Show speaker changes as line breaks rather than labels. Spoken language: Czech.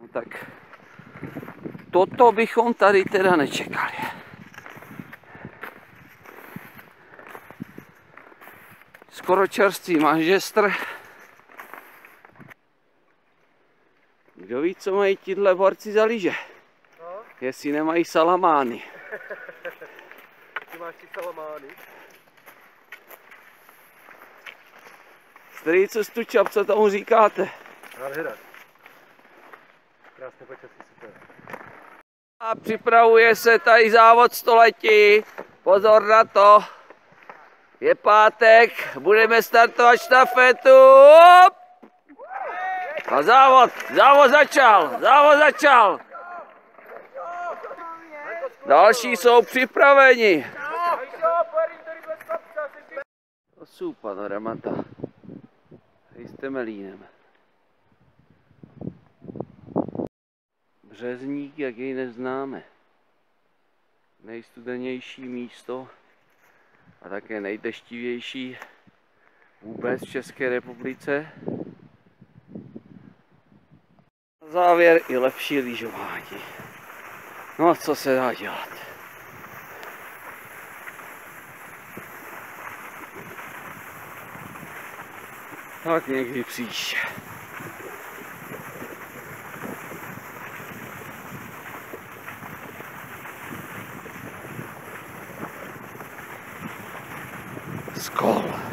No tak toto bychom tady teda nečekali. Skoro čerstvý manžestr. Kdo ví, co mají tihle borci za lyže?
No?
Jestli nemají salamány.
Ty máš ty salamány?
Strýcu Stučap, co tomu říkáte?
Nádhera. Krásné počasí, super.
A připravuje se tady závod století. Pozor na to. Je pátek, budeme startovat štafetu. Hop! A závod začal. Další jsou připraveni. To jsou panoramata. Jste Melínem. Březník, jak jej neznáme. Nejstudenější místo a také nejdeštivější vůbec v České republice. Na závěr i lepší lyžování. No a co se dá dělat? Tak někdy příště. Skol.